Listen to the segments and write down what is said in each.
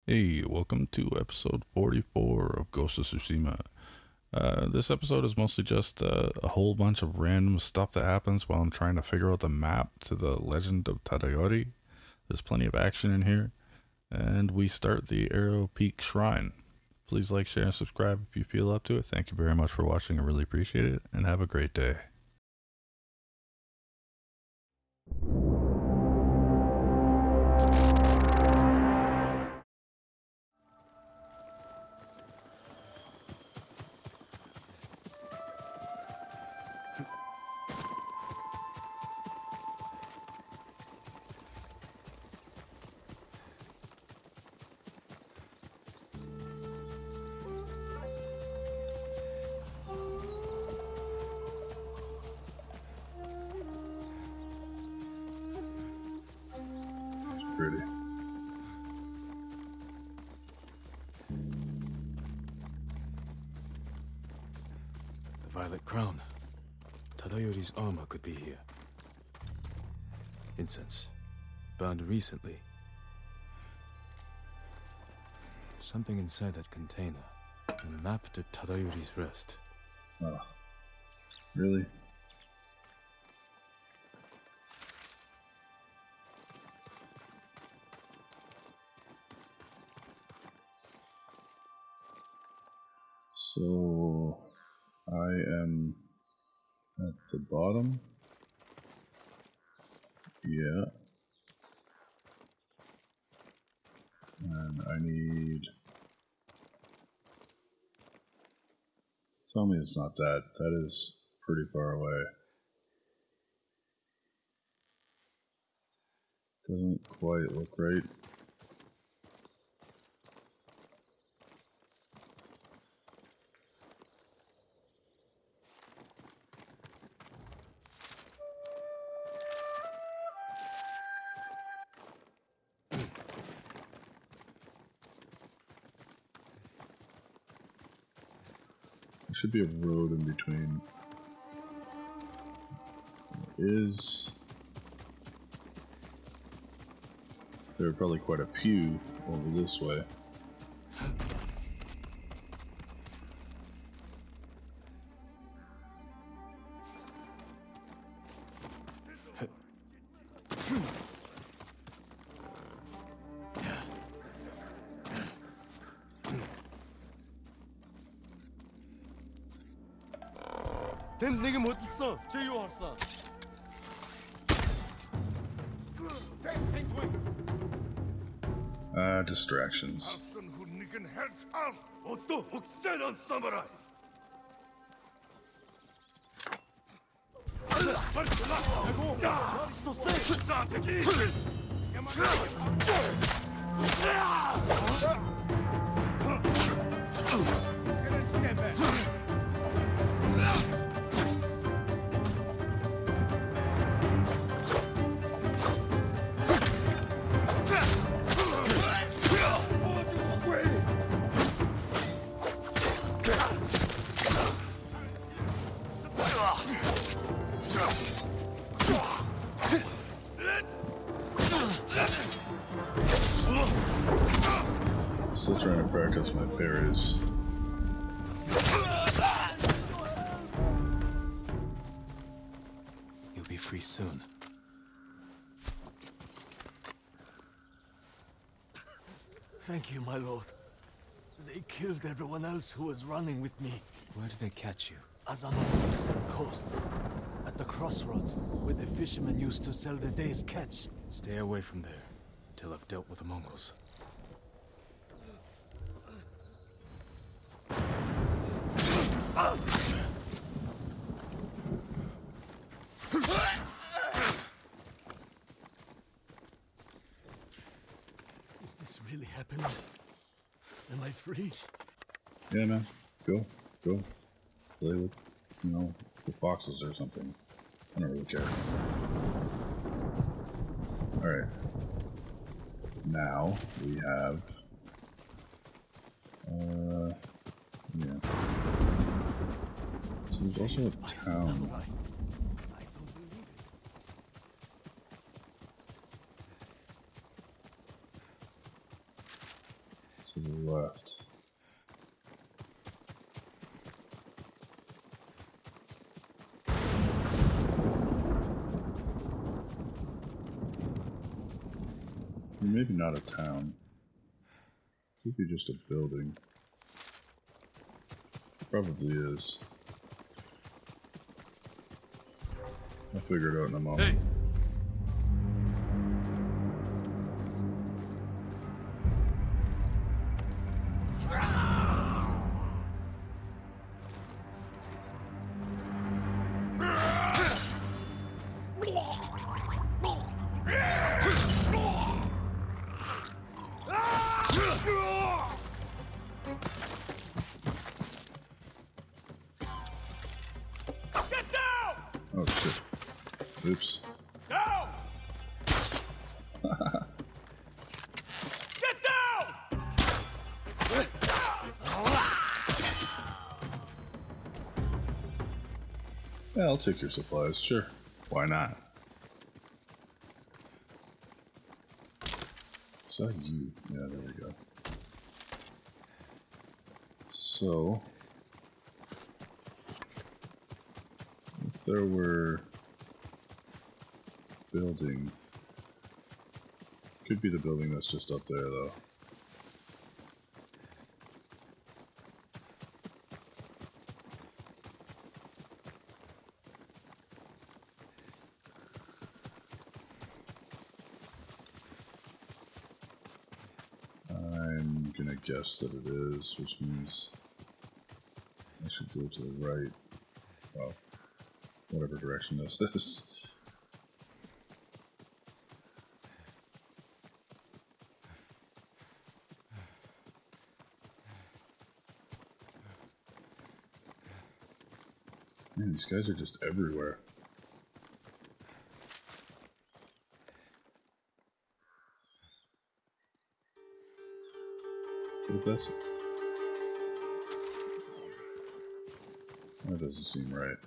Hey, welcome to episode 44 of Ghost of Tsushima. This episode is mostly just a whole bunch of random stuff that happens while I'm trying to figure out the map to the Legend of Tadayori. There's plenty of action in here, and we start the Arrow Peak Shrine. Please like, share, and subscribe if you feel up to it. Thank you very much for watching. I really appreciate it, and have a great day. Pretty. The Violet Crown. Tadayori's armor could be here. Incense. Burned recently. Something inside that container. A map to Tadayori's rest. Oh, really? So I am at the bottom. Yeah. And I need... Tell me it's not that. That is pretty far away. Doesn't quite look right. There should be a road in between. There are probably quite a few over this way. Distractions. Still trying to practice my parries. You'll be free soon. Thank you, my lord. They killed everyone else who was running with me. Where did they catch you? Azano's eastern coast. At the crossroads, where the fishermen used to sell the day's catch. Stay away from there, till I've dealt with the Mongols. Is this really happening? Am I free? Yeah, man. Go. Play with, the foxes or something. I don't really care. Alright. Now, we have... yeah. So there's also a town. To the left. Maybe not a town. Could be just a building. Probably is. I'll figure it out in a moment. Hey! Oh shit. Oops. Down! Get down! Yeah, I'll take your supplies, sure. Why not? Is that you? Yeah, there we go. So, if there were building, could be the building that's just up there though. I'm gonna guess that it is, which means I should go to the right. Well, whatever direction this is. Man, these guys are just everywhere. But that doesn't seem right.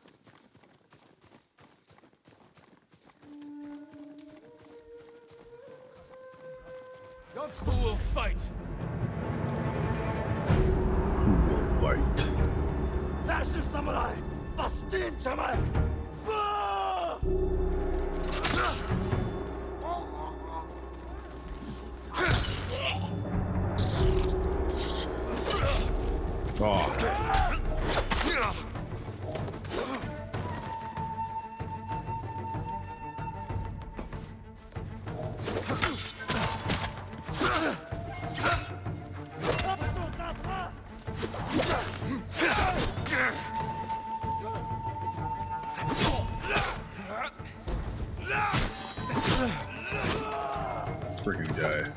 Who will fight? Who will fight? Lashes samurai! Bastin samurai! Oh. Freaking guy.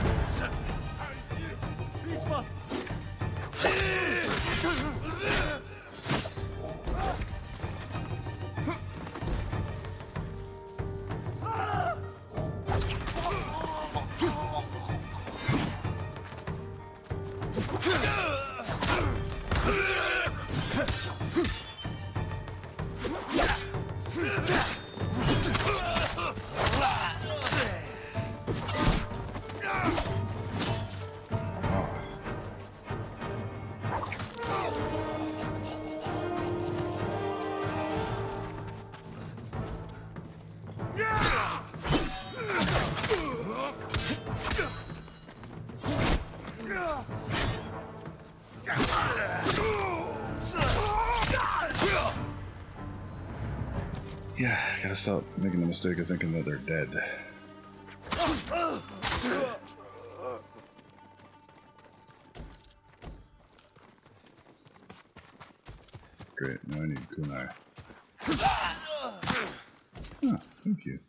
Yeah, I gotta stop making the mistake of thinking that they're dead. Great, now I need kunai. Oh, thank you.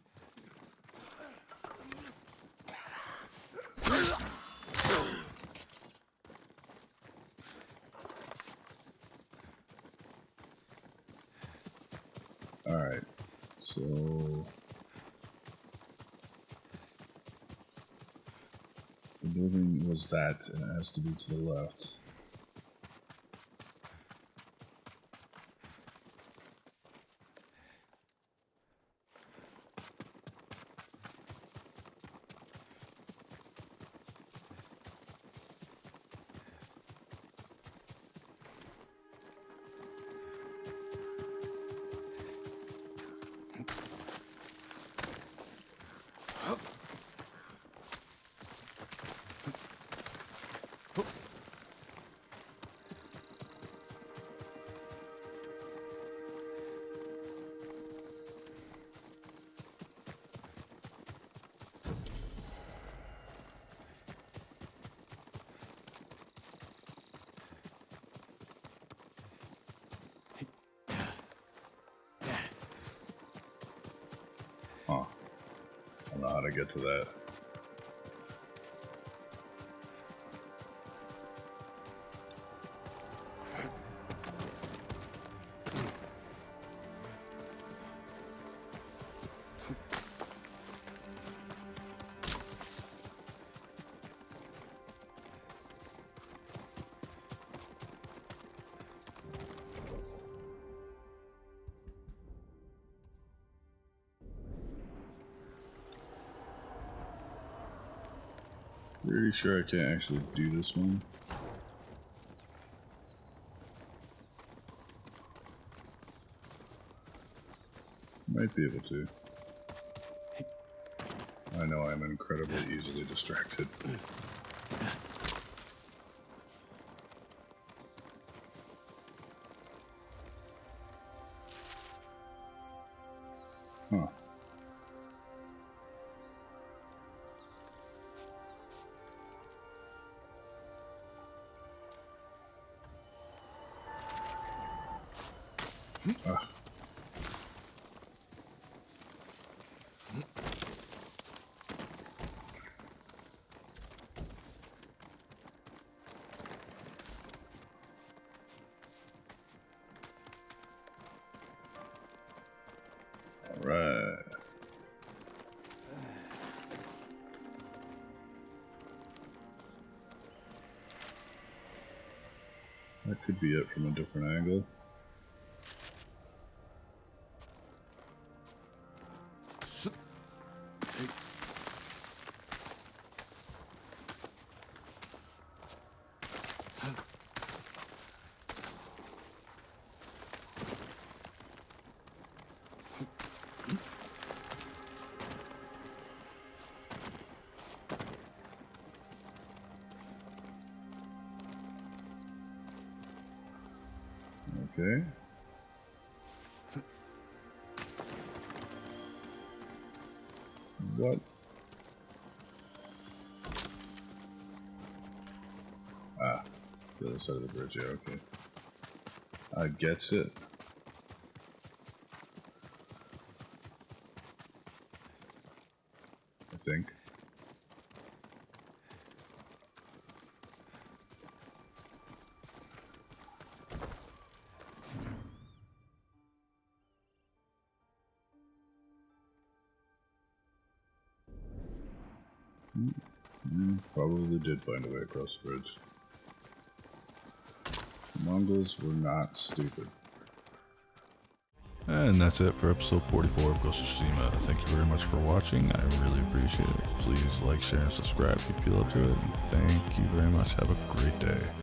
Alright, so the building was that, and it has to be to the left. to get to that. Pretty sure I can't actually do this one. Might be able to. I know I'm incredibly easily distracted. Huh. Ugh. All right. That could be it from a different angle. Okay. What? Ah, the other side of the bridge, yeah, okay. I gets it. I think. Probably did find a way across the bridge. The Mongols were not stupid. And that's it for episode 44 of Ghost of Tsushima. Thank you very much for watching. I really appreciate it. Please like, share, and subscribe if you feel up to it. And thank you very much. Have a great day.